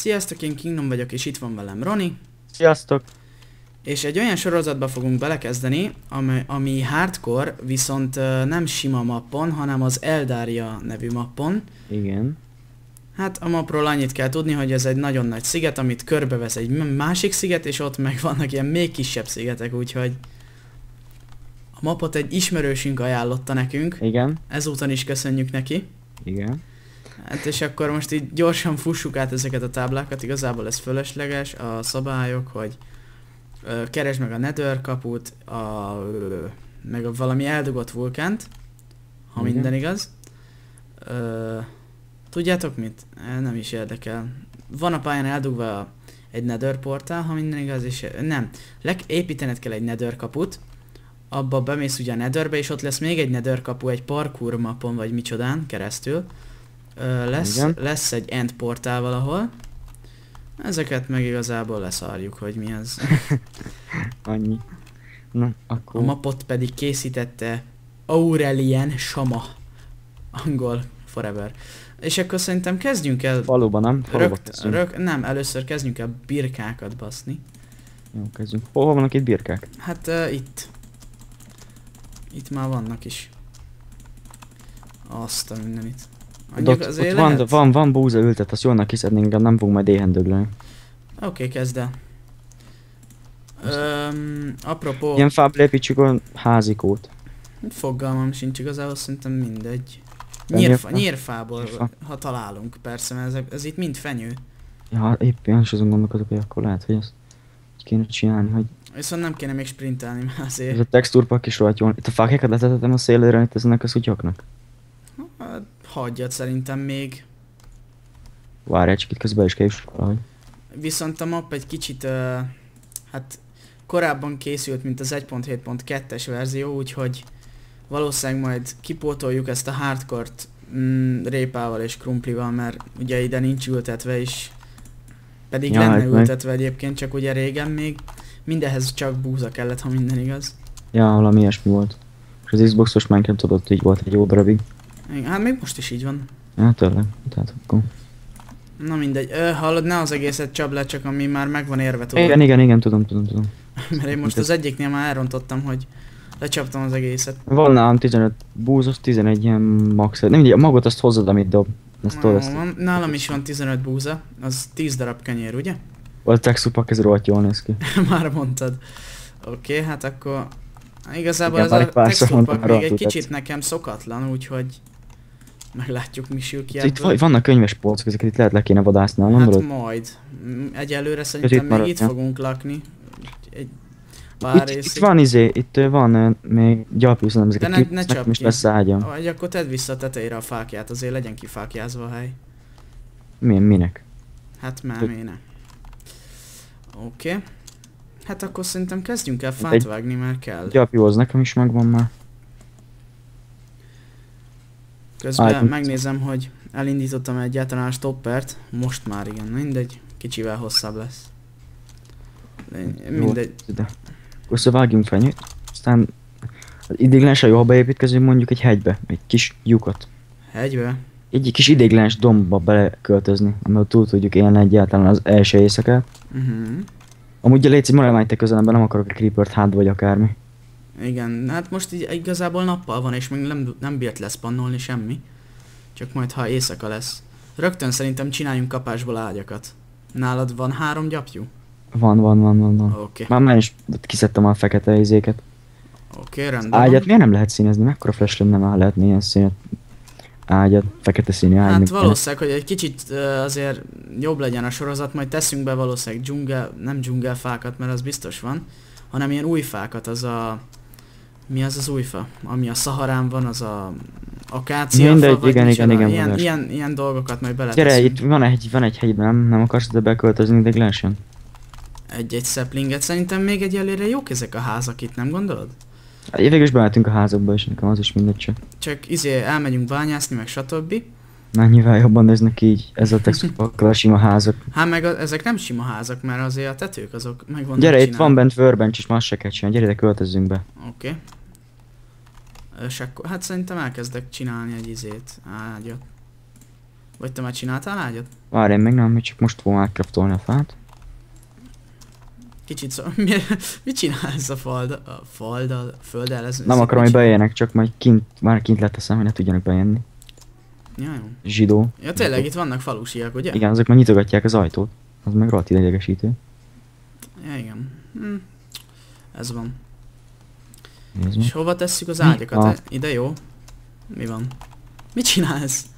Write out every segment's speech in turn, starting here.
Sziasztok, én Kingdom vagyok, és itt van velem Roni. Sziasztok! És egy olyan sorozatba fogunk belekezdeni, ami hardcore, viszont nem sima mappon, hanem az Eldaria nevű mappon. Igen. Hát a mapról annyit kell tudni, hogy ez egy nagyon nagy sziget, amit körbevesz egy másik sziget, és ott meg vannak ilyen még kisebb szigetek, úgyhogy a mapot egy ismerősünk ajánlotta nekünk. Igen. Ezúton is köszönjük neki. Igen. Hát és akkor most így gyorsan fussuk át ezeket a táblákat, igazából ez fölösleges, a szabályok, hogy keresd meg a Nether kaput, meg a valami eldugott vulkánt, ha Igen. minden igaz. Tudjátok mit? Nem is érdekel. Van a pályán eldugva egy Nether portál, ha minden igaz, és nem. Építened kell egy Nether kaput, abba bemész ugye a Netherbe, és ott lesz még egy Nether kapu, egy parkour mapon, vagy micsodán keresztül. Lesz egy end portál valahol. Ezeket meg igazából leszarjuk, hogy mi az. Annyi. Na, akkor... A mapot pedig készítette Aurelien Sama. Angol forever. És akkor szerintem kezdjünk el... Valóban nem? Valóban Nem, először kezdjünk el birkákat baszni. Jó, kezdjünk. Hol vannak itt birkák? Hát itt. Itt már vannak is. Azt a mindenit. Ott van búza ültet, azt jólnak kiszedni, inkább nem fogunk majd éhen dögleni. Oké, kezd el. Apropó... Ilyen fából építsük a házikót. Fogalmam sincs igazából, szerintem mindegy. Nyírfából, ha találunk, persze, mert ez itt mind fenyő. Ja, éppen is azon gondolkodok, hogy akkor lehet, hogy ezt kéne csinálni, hogy... Viszont nem kéne még sprintelni már azért. Ez a textúrpak is rohadt jól. Itt a fákéket letetettem a szélére, itt ezenek a szutyoknak. Hát, hagyjad szerintem még. Várj egy kicsit, közben is kell is valahogy. Viszont a map egy kicsit, hát korábban készült, mint az 1.7.2-es verzió, úgyhogy valószínűleg majd kipótoljuk ezt a hardcore-t répával és krumplival, mert ugye ide nincs ültetve is. Pedig ja, lenne hát ültetve egyébként, csak ugye régen még mindenhez csak búza kellett, ha minden igaz. Ja, valami ilyesmi volt. És az Xbox-os Minecraft tudott, így volt egy jó darabig. Igen, hát még most is így van. Ja, tényleg. Tehát akkor... Na mindegy, hallod, ne az egészet csapd le, csak ami már megvan érve, tudod. Igen, tudom. Mert én most az egyiknél már elrontottam, hogy lecsaptam az egészet. Van nálam 15 búzos, 11 ilyen max. Nem mindegy, a magot azt hozzad, amit dob. Nálam is van 15 búza, az 10 darab kenyér, ugye? A textúrpak ez rohadt jól néz ki. Már mondtad. Oké, hát akkor... Igazából ez a textúrpak még egy kicsit nekem szokatlan, úgyhogy... Meglátjuk, mi sül ki ebből. Itt vannak könyves polcok, ezeket itt lehet le kéne vadászni, nem hát gondolod? majd. Egyelőre szerintem még itt fogunk lakni. Itt van itt van még gyapjú, nem ezeket nekem is lesz ágyam. Vagy akkor tedd vissza a tetejére a fákját, azért legyen kifákjázva a hely. Minek? Hát már minek. Oké. Hát akkor szerintem kezdjünk el fát vágni, mert kell. Gyapjú, az nekem is megvan már. Közben megnézem, hogy elindítottam egyáltalán a stoppert. Most már igen, mindegy. Kicsivel hosszabb lesz. Mindegy. Akkor vágjunk fenyőt, aztán ideiglenesen jó, ha beépítkezünk mondjuk egy hegybe, egy kis lyukat. Hegybe? Egy kis ideiglenes dombba beleköltözni, amivel túl tudjuk élni egyáltalán az első éjszakát. Amúgy légy maradj már te közelemben, nem akarok egy creepert hátba vagy akármi. Igen, hát most így igazából nappal van, és még nem bírt leszpannolni semmi. Csak majd ha éjszaka lesz. Rögtön szerintem csináljunk kapásból ágyakat. Nálad van 3 gyapjú? Van. Oké. Már is kiszedtem a fekete izéket. Oké, rendben. Ágyat miért nem lehet színezni? Mekkora flash lenne, már lehetne ilyen színet ágyat, fekete színű ágy. Hát valószínűleg, hogy egy kicsit azért jobb legyen a sorozat, majd teszünk be valószínűleg nem dzsungelfákat, mert az biztos van, hanem ilyen új fákat, az a... Mi az az új fa? Ami a Szaharán van, az a akáciafa, vagy igen, ilyen dolgokat majd beleteszünk. Gyere, itt van egy hegyben, nem akarsz ide beköltözni ideiglenesen? Egy szeplinget, szerintem még egyelőre jók ezek a házak itt, nem gondolod? Hát végül is bementünk a házakba, és nekem az is mindegy csak. Csak elmegyünk bányászni, meg stb. Na nyilván jobban néznek ki így, ez a textúrpakkal a sima házak. Hát meg ezek nem sima házak, mert azért a tetők azok meg vannak Gyere, csinálva. itt van bent workbench is, már se kell csinálni, gyere ide költözzünk be. Oké. És akkor, hát szerintem elkezdek csinálni egy ágyat. Vagy te már csináltál ágyat? Várj, én még nem, csak most fogom elkraftolni a fát. Kicsit szó... Mit csinálsz a földdel? Nem akarom, hogy beérjenek, csak majd már kint leteszem, hogy ne tudjanak bejönni. Ja, jó. Zsidó. Ja tényleg, itt vannak falusiak, ugye? Igen, azok már nyitogatják az ajtót. Az meg rohadt idegesítő. Ja, igen. Ez van. Nézd És meg. hova tesszük az Mi? ágyakat? Ide jó? Mi van? Mit csinálsz?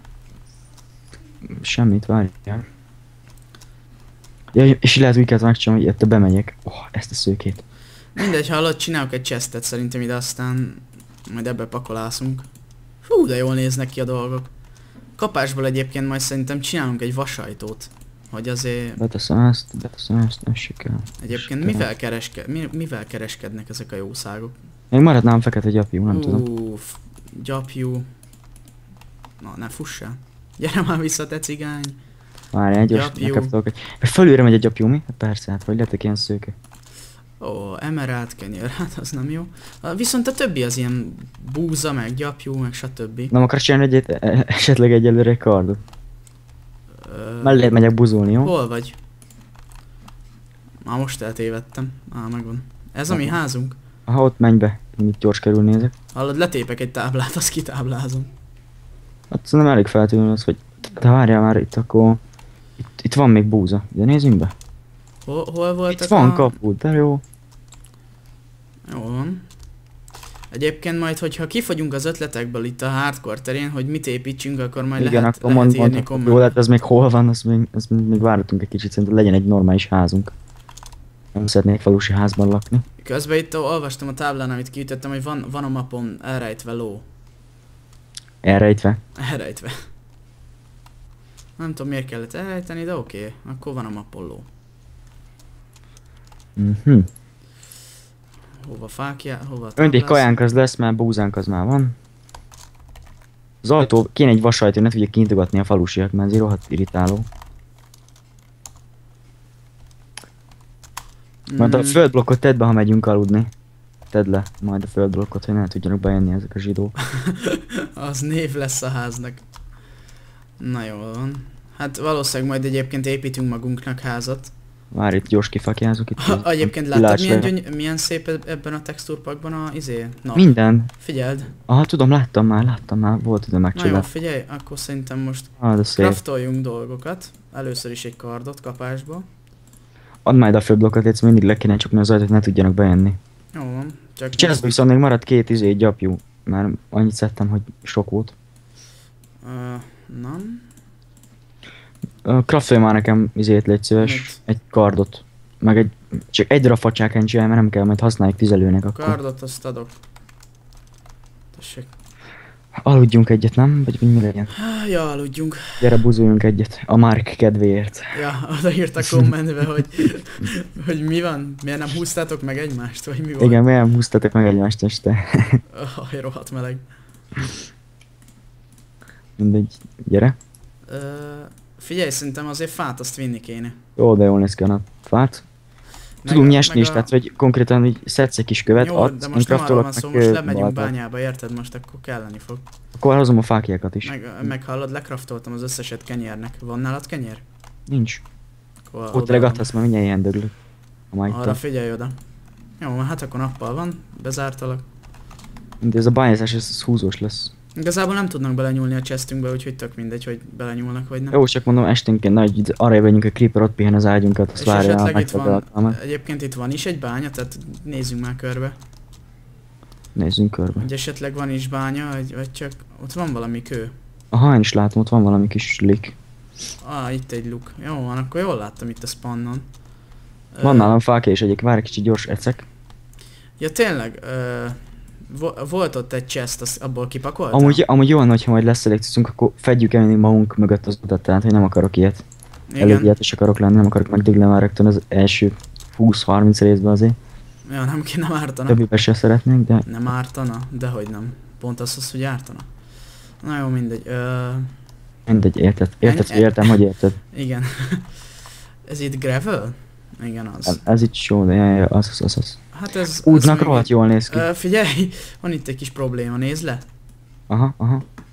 Semmit, várjál. Ja, és lehet úgy kellett megcsinálni, hogy itt bemegyek. Ezt a szőkét. Mindegy, hallod, csinálok egy chestet szerintem ide, aztán majd ebbe pakolászunk. Fú, de jól néznek ki a dolgok. Kapásból egyébként majd szerintem csinálunk egy vasajtót. Hogy azért... Beteszem ezt, ez se kell. Egyébként mivel kereskednek ezek a jószágok? Még maradnám fekete gyapjú, nem tudom. Gyapjú. Na, ne fuss el. Gyere már vissza, te cigány. Várjál, gyors, Gyapjú. megkaptok egy... Fölülre megy a gyapjú, mi? Hát persze, hát vagy lettek ilyen szőke. Emerald kenyér, hát az nem jó. Viszont a többi az ilyen búza, meg gyapjú, meg stb. Nem akarsz csinálni esetleg egyelőre egy kardot? Mellé megyek buzulni, jó? Hol vagy? Már most eltévedtem. Megvan. Ez a mi házunk? Aha, ott menj be. Mit gyors körülnézek. Hallod, letépek egy táblát, azt kitáblázom. Hát szerintem elég feltűnő az, hogy... De várjál már itt akkor... Itt van még búza. De nézzünk be. Hol voltak Itt van kapu, de jó. Jó van. Egyébként majd, hogyha kifogyunk az ötletekből itt a hardcore terén, hogy mit építsünk, akkor majd Igen, lehet akkor írni mondhatjuk, kommentben. jó, hát ez még hol van, azt még várhatunk egy kicsit, szerintem legyen egy normális házunk. Nem szeretnék falusi házban lakni. Közben itt olvastam a táblán, amit kiütöttem, hogy van a mapon elrejtve ló. Elrejtve. Elrejtve. Nem tudom miért kellett elrejteni, de oké. Akkor van a mapon ló. Hova fákja, hova Önt egy tábláz? kajánk az lesz, mert búzánk az már van. Az ajtó, kéne egy vasajtó, ne tudják kintogatni a falusiak, mert ez így rohadt irritáló. Majd a földblokkot tedd be, ha megyünk aludni. Tedd le majd a földblokkot, hogy ne tudjanak bejönni ezek a zsidók. Az név lesz a háznak. Na jól van. Hát valószínűleg majd egyébként építünk magunknak házat. Várj, itt gyors kifakjázok itt. Egyébként láttad milyen szép ebben a textúrpakban a nap? Minden. Figyeld. Aha, tudom, láttam már, volt ide Na jó, megcsinálni. figyelj, akkor szerintem most De szép. craftoljunk dolgokat. Először is egy kardot kapásba. Add majd a földblokkot, légy mindig le kéne csukni az ajtót, ne tudjanak bejönni. Jó van. Csak Csinálsz viszont még maradt két gyapjú. Már annyit szedtem, hogy sok volt. Nem. Craftolj már nekem légy szíves, Mit? egy kardot. Meg csak egy darab facsákán csinálj, mert nem kell, majd használjuk tüzelőnek akkor. Kardot azt adok. Tessék. Aludjunk egyet, nem? Vagy mi legyen? Ja, aludjunk. Gyere, buzuljunk egyet. A Mark kedvéért. Ja, odaírt a kommentbe, hogy mi van? Miért nem húztátok meg egymást, vagy mi volt? Igen, milyen húztatok meg egymást este. Rohadt meleg. Mindegy, gyere. Figyelj, szerintem azért fát azt vinni kéne. Jó, de jól néz ki a fát. Tudunk nyesni is, tehát hogy konkrétan így szedsz egy kis követ, jó, adsz, de én most nem arról craftolok van szó, meg most lemegyünk baltát. bányába, érted? Most akkor kelleni fog. Akkor hozom a fákjákat is. Meghallod, lekraftoltam az összeset kenyérnek. Van nálad kenyer? Nincs. Akkor Ott odaadom. legattasz, mert mindjárt ilyen döglök. Arra figyelj oda. Jó, hát akkor nappal van, bezártalak. De ez a bányászás, ez húzós lesz. Igazából nem tudnak belenyúlni a chestünkbe, úgyhogy tök mindegy, hogy belenyúlnak vagy nem. Jó, csak mondom, esténként nagy arra megyünk, a creeper ott pihen az ágyunkat, azt És várja, esetleg itt van, meg. egyébként itt van is egy bánya, tehát nézzünk már körbe. Nézzünk körbe. Hogy esetleg van is bánya, vagy csak ott van valami kő. Aha, én is látom, ott van valami kis lik. Itt egy luk. Jó van, akkor jól láttam itt a spannon. Van nálam fákja is egyik, várj kicsit gyors ecek. Ja tényleg, volt ott egy chest, azt abból kipakoltam? Amúgy jó lenne, hogyha majd lesz elég cuccunk, akkor fedjük el mindig magunk mögött az utat, tehát hogy nem akarok ilyet. Elég ilyet akarok lenni, nem akarok megdögleni már rögtön az első 20-30 részben azért. Ja, nem kéne ártana. Többibe se szeretnék, de... Nem ártana? Dehogy nem. Pont az, hogy ártana. Na jó, mindegy. Mindegy, érted, hogy értem, hogy érted. Igen. Ez itt gravel? Igen, az. Ez itt jó, de az. Hát ez... Útnak még rohadt jól néz ki. Figyelj, van itt egy kis probléma, nézd le. Aha.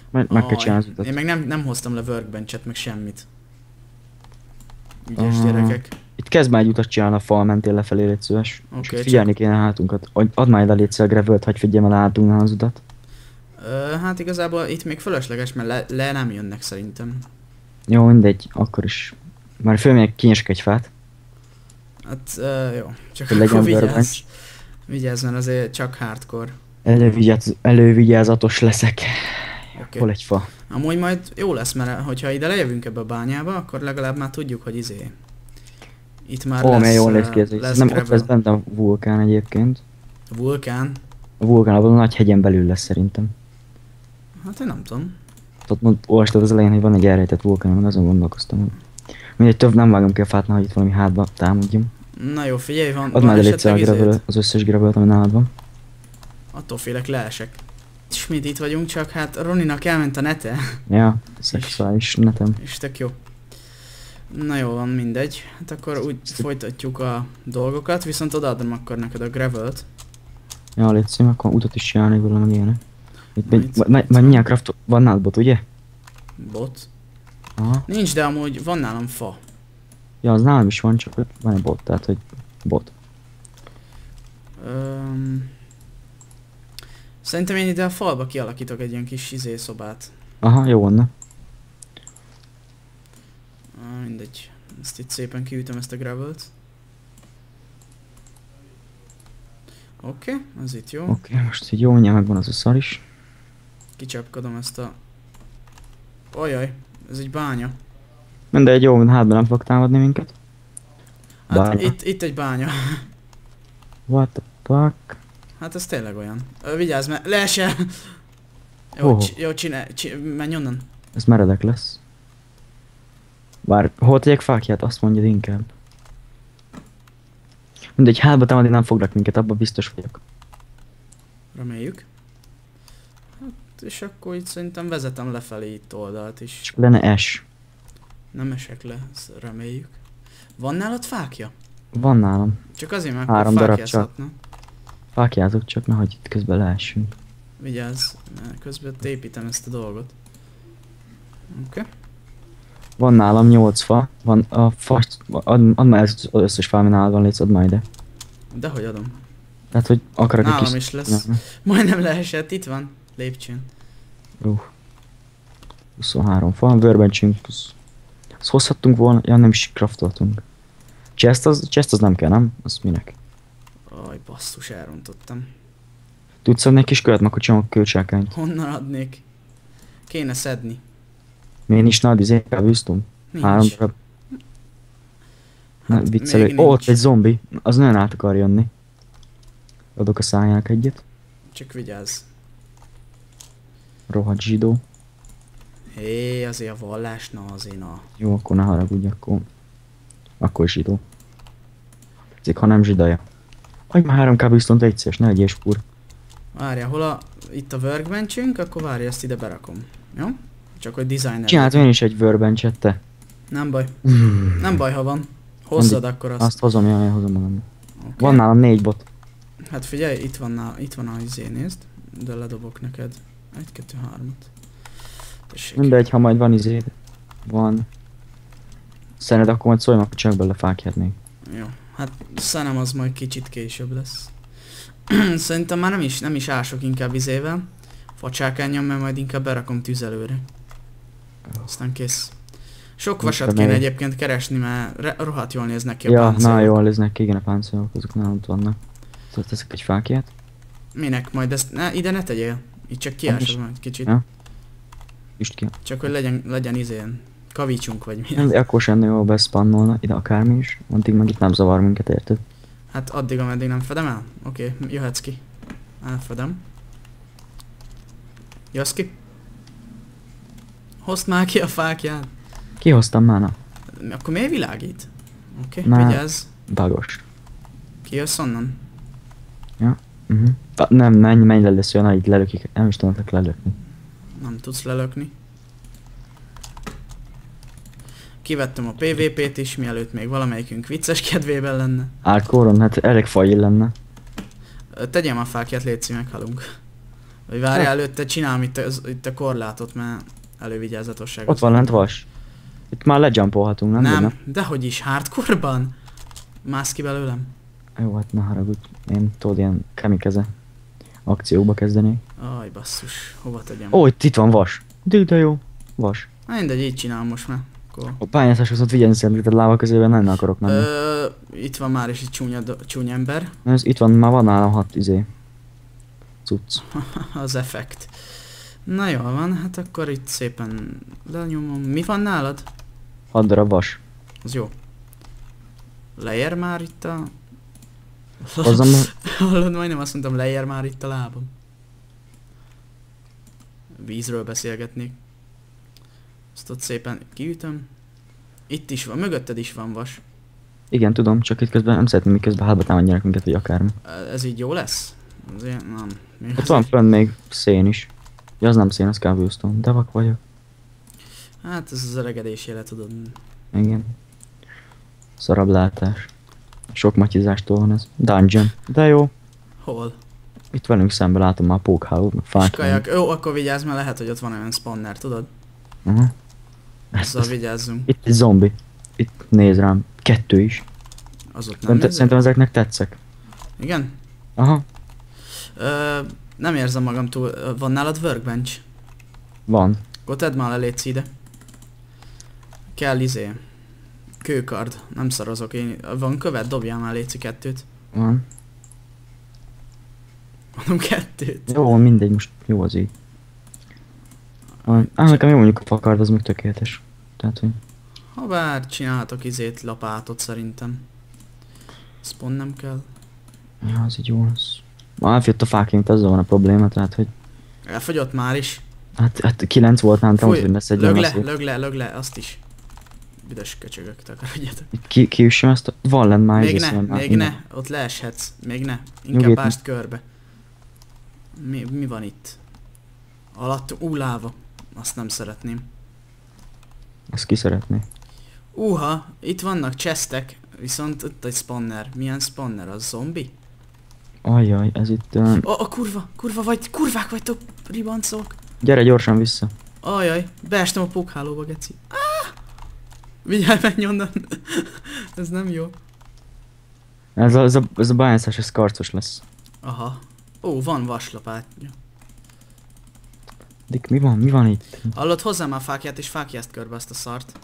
Meg kell csinálni az utat. Én meg nem hoztam le workbenchet, meg semmit. Ügyes Ah. gyerekek. Itt kezd már egy utat csinálni a fal mentén lefelé, légy szíves. És Oké, itt figyelni kéne a hátunkat. Add már ide légy szíves a gravelt, hagyj figyeljem el a hátunknál az utat. Hát igazából itt még fölösleges, mert le nem jönnek szerintem. Jó, mindegy, akkor is. Már fölmegyek, kinyesek egy fát. Hát jó, csak Hogy legyen akkor vigyázz. workbench. Vigyázz, mert azért csak hardcore. Elővigyázatos leszek. Oké. Hol egy fa? Amúgy majd jó lesz, mert hogyha ide lejövünk ebbe a bányába, akkor legalább már tudjuk, hogy itt már Ó, lesz, milyen jól néz ki ez. lesz Nem, ott gravel. lesz bent a vulkán egyébként. Vulkán? A vulkán abban a nagy hegyen belül lesz szerintem. Hát én nem tudom. Ott olvastad az elején, hogy van egy elrejtett vulkán, meg azon gondolkoztam. Hogy mindegy, több nem vágom ki a fát, nehogy itt valami hátba támadjam. Na jó, figyelj, van Add már esetleg elég gravel, az összes gravelt, ami nálad van. Attól félek, leesek. Ismét itt vagyunk, csak hát Roninak elment a nete. Ja, szexuális netem. És tök jó. Na jó, van, mindegy. Hát akkor úgy folytatjuk a dolgokat, viszont odaadom akkor neked a gravelt. Ja, légy szíves, akkor utat is csinálni vele, meg ilyenek. Itt- Majd milyen craft... Van nálad bot, ugye? Bot. Aha. Nincs, de amúgy van nálam fa. Ja, az nálam is van, csak van egy bot, tehát hogy bot. Szerintem én ide a falba kialakítok egy ilyen kis szobát. Aha, jó van, Mindegy. Ezt itt szépen kiütöm ezt a gravelt. Oké, ez itt jó. Oké, most így jó, mindjárt megvan az a szar is. Kicsapkodom ezt a... Ojaj, ez egy bánya. Mindegy, jó, mint hátban nem fog támadni minket. Hát Bánya. itt egy bánya. What the fuck? Hát ez tényleg olyan. Vigyázz, mert leesel! Jó, Hol? jó, menj onnan. Ez meredek lesz. Bár hol tegyek fákját, azt mondjad inkább. Mindegy, hátba támadni nem fognak minket, abban biztos vagyok. Reméljük. Hát, és akkor itt szerintem vezetem lefelé itt oldalt is. Csak lenne S. Nem esek le, ezt reméljük. Van nálad fákja? Van nálam. Csak azért, mert 3 akkor darab fákjázhatna. Fákjázok csak, nehogy itt közben leessünk. Vigyázz, mert közben építem ezt a dolgot. Oké. Van nálam 8 fa. Van a fa... Add már az összes fa, ami nálad van, légy, add már ide. Dehogy adom. Tehát, hogy akarok egy Nálam kis... is lesz. Majdnem leesett, itt van. Lépcsőn. 23 fa, workbenchünk plusz. Azt hozhattunk volna, ja nem is craftoltunk. Chest az nem kell, nem? Az minek? Aj, basszus, elrontottam. Tudsz adni egy kis követ, akkor csinálok költsákányt. Honnan adnék? Kéne szedni. Miért is nagy izé, elbűztum? Nincs. 3 darab. Hát Ne viccelődj. még Ó, nincs. ott egy zombi. Az nagyon át akar jönni. Adok a szájának egyet. Csak vigyázz. Rohadt zsidó. Hé, azért a vallás, na azért na. Jó, akkor ne haragudj, akkor zsidó. Ezek, ha nem zsidaja. Hagyj már 3 kábíztont egyszeres, ne legyél spúr. Várja, hol itt a workbenchünk, akkor várja, ezt ide berakom. Jó? Csak hogy designer. Csináltam én is egy workbenchet, te. Nem baj. Nem baj, ha van. Hozzad akkor azt. Azt hozom, jaj, hozom magam. Okay. Van nálam 4 bot. Hát figyelj, itt van a izé, nézd. De ledobok neked. 1, 2, 3-at. Tessék. Mindegy, ha majd van izé. Van. Szerinted akkor majd szólj, akkor csak bele fákját még. Jó. Hát szerintem az majd kicsit később lesz. Szerintem már nem is ások inkább izével. Facsákányon, mert majd inkább berakom tüzelőre. Aztán kész. Sok vasat kéne egyébként keresni, mert rohadt jól néznek ki a Ja, páncélok. na jól néznek ki, igen, a páncélok, azok nálam ott vannak. Szóval teszek egy fákját. Minek? Majd ezt ide ne tegyél. Itt csak kiásod majd kicsit. Ja. Üst ki. Csak hogy legyen izén kavicsunk vagy mi. De akkor sem jól beszpannolna ide akármi is. Addig meg itt nem zavar minket, érted? Hát addig, ameddig nem fedem el? Oké, jöhetsz ki. Elfedem. Jössz ki? Hozd már ki a fákját. Kihoztam már, na. Akkor miért világít? Oké, Na. vigyázz. Bagos. Kijössz onnan? Nem, menj le, lesz olyan, itt lelökik. Nem is tudnak lelökni. Nem tudsz lelökni. Kivettem a PvP-t is, mielőtt még valamelyikünk vicces kedvében lenne. Hardcore-on, hát elég fagyil lenne. Tegyem a fákját, légy meghalunk. Vagy várjál, előtte csinálom itt a korlátot, mert elővigyázatosság. Ott van lent vas. Itt már lejumpolhatunk, nem? Nem, dehogy is, hardcore-ban? Mász ki belőlem? Jó, hát ne haragudj. Én tudod, ilyen kamikaze akcióba kezdenék. Aj, basszus, hova tegyem? Ó, itt van vas. De jó. Vas. Mindegy, így csinálom most már. Akkor. A pályázás viszont vigyázz szemléted láva közében nem akarok menni. Itt van már is egy csúnya ember. Itt van, már van nálam 6 cucc. Az effekt. Na jól van, hát akkor itt szépen lenyomom. Mi van nálad? 6 darab vas. Az jó. Leér már itt a... Hozzam. Hallod, majdnem azt mondtam, leér már itt a lábam. Vízről beszélgetnék. Azt ott szépen kiütöm. Itt is van, mögötted is van vas. Igen, tudom, csak itt közben nem szeretném, miközben hátba támadjanak minket, vagy akármi. Ez így jó lesz? Azért nem. Ott van fönn még szén is. Ja, az nem szén, az cobblestone, de vak vagyok. Hát ez az öregedés jele, tudod. Igen. Szarabb látás. Sok matyizástól van ez. Dungeon. De jó. Hol? Itt velünk szemben látom már pókhálót, meg fák. Kajak. Jó, akkor vigyázz, mert lehet, hogy ott van olyan spawner, tudod? Azzal vigyázzunk. Itt egy zombi. Itt néz rám. 2 is. Az ott nem Szerintem ezeknek tetszek. Igen? Aha. Nem érzem magam túl... Van nálad workbench? Van. Akkor tedd már le, légy ide. Kell kőkard. Nem szarozok én. Van követ? Dobjál már légy 2-t. Van. Mondom 2-t. Jó, mindegy, most jó az így. Nekem jó mondjuk a fakard, az még tökéletes. Tehát, hogy... Habár csinálhatok lapátot szerintem. Ez pont nem kell. Ja, az így jó lesz. Ma elfjött a fáként, azzal van a probléma, tehát, hogy... Elfogyott már is. Hát 9 volt nálam, hogy lesz egy lög le, azt is. Büdös köcsögök, takarodjatok. Kiüssem ezt a... Van lent már még ne, ott leeshetsz. Még ne. Inkább ásd körbe. Mi van itt? Alatt láva. Azt nem szeretném. Azt ki szeretné. Itt vannak chestek, viszont itt egy spawner. Milyen spawner? Az zombi? Ajjaj, ez itt... Kurvák vagytok, ribancok. Gyere gyorsan vissza. Ajjaj, beestem a pókhálóba, geci. Vigyázz, menj onnan. Ez nem jó. Ez a bányászás, ez karcos lesz. Aha. Van vaslapátja. Dick, mi van itt? Hallod, hozzá már fákját és fákjázd körbe ezt a szart.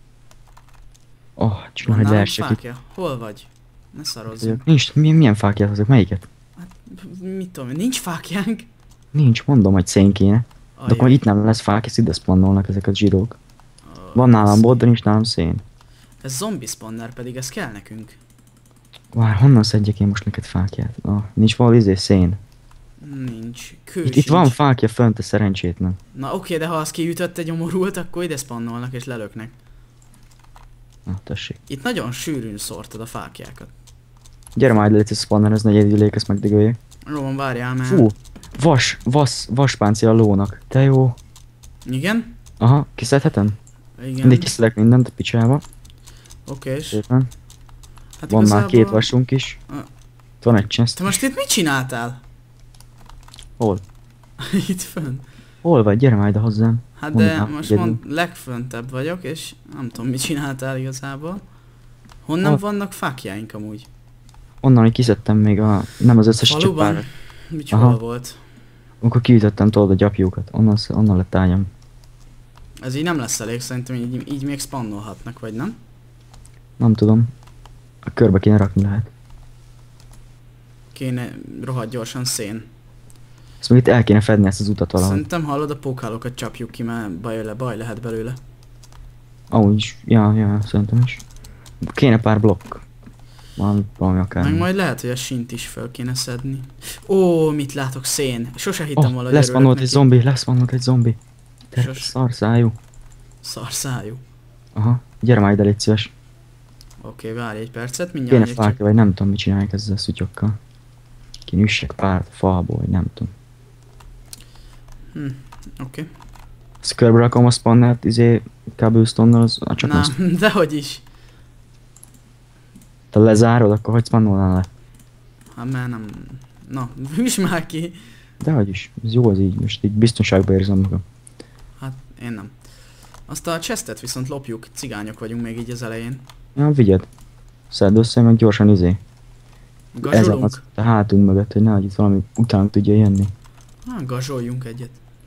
Csinálj, hogy leessek itt. Hol vagy? Ne szarozzunk. Nincs, milyen fákját azok? Melyiket? Hát, mit tudom, nincs fákjánk? Nincs, mondom, hogy szén kéne. De akkor itt nem lesz fák, és ide spannolnak ezek a zsírók. Van nálam bot, de nincs nálam szén. Ez zombi spawner, pedig ez kell nekünk. Várj, honnan szedjek én most neked fákját? Nincs valami szén. Nincs. Itt van fákja fönt, a szerencsétlen. Na oké, de ha az kiütött egy nyomorult, akkor ide spannolnak és lelöknek. Na, tessék. Itt nagyon sűrűn szórtad a fákjákat. Gyere majd légy spawner, ez nagy együlék, ezt megdigöljék. Jó van, várjál már. Fú, vaspáncél a lónak. Te jó. Igen? Aha, kiszedhetem? Igen. Mindig kiszedek mindent a picsába. Oké. Szépen. Hát van már 2 vasunk is. Itt van egy chest. Te most itt mit csináltál? Hol? Itt fönn. Hol vagy? Gyere majd hozzám. Hát de most legföntebb vagyok, és nem tudom mit csináltál igazából. Honnan vannak fákjáink amúgy? Onnan, hogy kiszedtem még nem az összes csapárat. Mit hol volt? Akkor kiütöttem tudod a gyapjúkat. Onnan lett ágyam. Ez így nem lesz elég, szerintem így még spannolhatnak, vagy nem? Nem tudom. A körbe kéne rakni lehet. Kéne rohadt gyorsan szén. Ezt még itt el kéne fedni ezt az utat valahogy. Szerintem hallod, a pókhálókat csapjuk ki, mert baj lehet belőle. Ahogy, ja, szerintem is. Kéne pár blokk. Valami akár. Meg majd lehet, hogy a sint is fel kéne szedni. Mit látok, szén. Sose hittem valahogy lesz van ott egy zombi. Te szarszájú. Szarszájú. Aha, gyere majd ide, légy szíves. Oké, várj egy percet, mindjárt. Kéne fákja, vagy nem tudom mit csinálják ezzel a szutyokkal. Kéne üssek párt a falból, vagy nem tudom. Oké. Ezt körbe rakom a spannert, cobblestone-nal, az csak most. Nem, dehogy is. Te lezárod, akkor hogy spannolnál le? Hát mert nem... Na, üss már ki. Dehogy is, ez jó az így, most így biztonságban érzem magam. Hát, én nem. Azt a chestet viszont lopjuk, cigányok vagyunk még így az elején. Ja, vigyed. Szedd össze, meg gyorsan izé. Gazsolunk? Ez a hátunk mögött, hogy nehogy itt valami utánunk tudja jönni. Gazsoljunk egyet.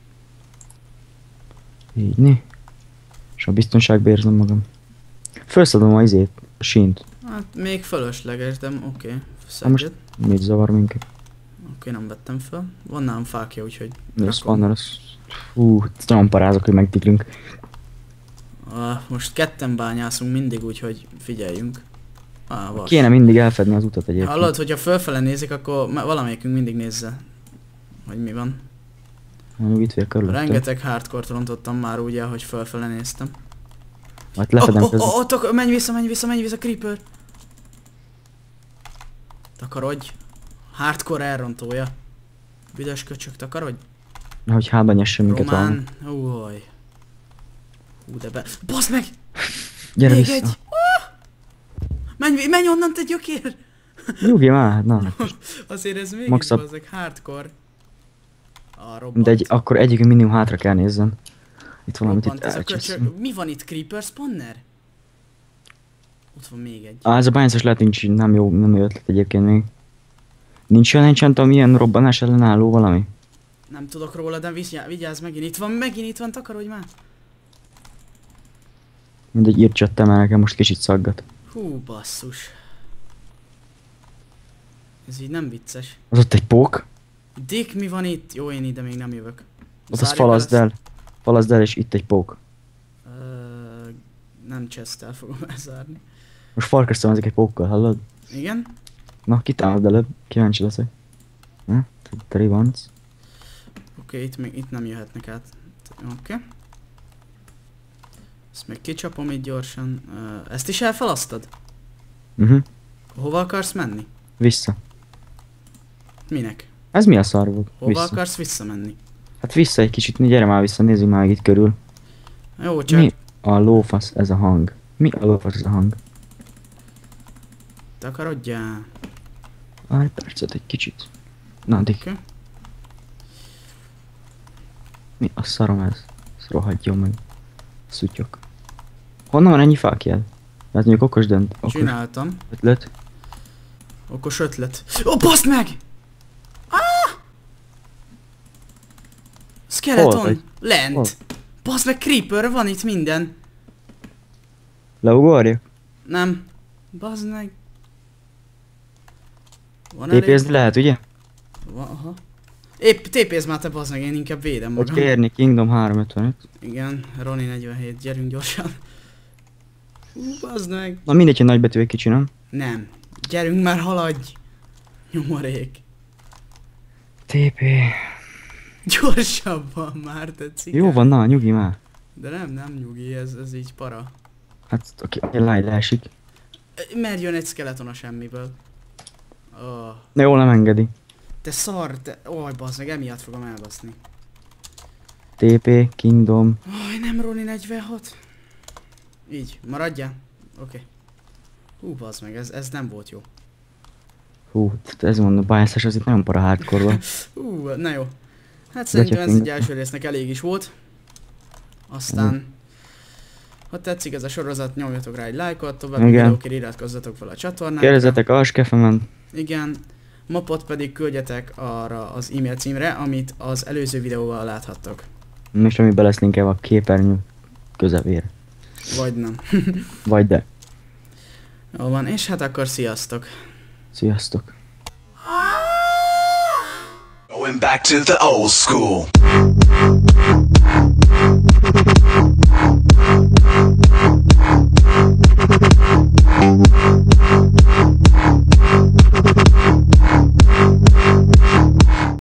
Így, né? És a biztonságban érzem magam. Felszedem a izét, a sínt. Hát, még fölösleges, de oké. Most mit zavar minket? Oké, nem vettem fel. Van nálam fákja, úgyhogy... Ez van, az... Hú, nagyon parázok, hogy megtiklünk. Most ketten bányászunk mindig, úgyhogy figyeljünk. Vas. Kéne mindig elfedni az utat egyébként. Hallod, hogyha fölfele nézik, akkor valamelyikünk mindig nézze, hogy mi van. Itt fél körülöttem. Rengeteg hardcore-t rontottam már úgy el, hogy fölfele néztem. Majd lefedem közben. Menj vissza, creeper! Takarodj! Hardcore elrontója. Büdös köcsög, takarodj! Nehogy hátba nyessen minket valami. Román, új. Hú, de be... Baszd meg! Gyere még vissza! Egy. Menj onnan, te gyökér! Nyugi már, na. Azért ez még Maxabb. ezek hardcore. De akkor egyikünk minimum hátra kell nézzen. Itt valamit itt elcseszünk. Mi van itt, creeper spawner? Ott van még egy. Ez a bányászos lehet nincs, nem jó ötlet egyébként még. Nincs olyan enchant, ami ilyen robbanás ellenálló valami? Nem tudok róla, de vigyázz, megint itt van, takarodj már! Mindegy, írt csettem el nekem, most kicsit szaggat. Hú, basszus. Ez így nem vicces. Az ott egy pók. Dick, mi van itt? Jó, én ide még nem jövök. Ott az falaszd el, és itt egy pók. Nem chest-tel fogom elzárni. Most farkasztom ezek egy pókkal, hallod? Igen? Na, kitámad előbb, kíváncsi leszek. Te ribanc. Oké, itt nem jöhetnek át. Oké. Ezt meg kicsapom itt gyorsan. Ezt is elfalasztad? Hova akarsz menni? Vissza. Minek? Ez mi a szar volt? Hova akarsz visszamenni? Hát vissza egy kicsit, gyere már vissza, nézzük már itt körül. Jó, csak... Mi a lófasz ez a hang? Mi a lófasz ez a hang? Takarodjál. Várj percet egy kicsit. Na, Dick. Okay. Mi a szarom ez? Ezt rohadjon meg. Szutyok. Honnan van ennyi fákjel? Ez mondjuk okos dönt. Csináltam. Ötlet. Okos ötlet. Ó, baszd meg! Skeleton! Lent! Hol? Baszd meg, creeper, van itt minden! Leugorjak? Nem. Baszd meg. TP-zni lehet, ugye? Aha. Épp TP-z már te, baszd meg, én inkább védem magam. Hogy kérni, Kingdom 355. Igen, Roni 47, gyerünk gyorsan. Hú, baszd meg. Na mindegy, hogy nagybetű egy kicsi, nem? Nem. Gyerünk már, haladj! Nyomorék. TP. Gyorsabban már, tetszik. Jó van, na, nyugi már. De nem nyugi, ez így para. Hát, oké, leesik. Mert jön egy skeleton a semmiből. Ne jól nem engedi. Te szar, te... Oj, bazd meg, emiatt fogom elbaszni. TP, Kingdom. Oj, nem Roni 46. Így, maradjál. Oké. Hú, bazd meg, ez nem volt jó. Hú, ez mondom, a bányászás az itt nagyon para hardcore-ban. Hú, na jó. Hát szerintem ez egy első résznek elég is volt. Aztán... Ha tetszik ez a sorozat, nyomjatok rá egy lájkot, további videókért iratkozzatok fel a csatornára. Kérdezzetek Askefemen. Igen. Mapot pedig küldjetek arra az e-mail címre, amit az előző videóval láthattok. És ami lesz inkább a képernyő közepére. Vagy nem. Vagy de. Jó van, és hát akkor sziasztok. Sziasztok. Going back to the old school.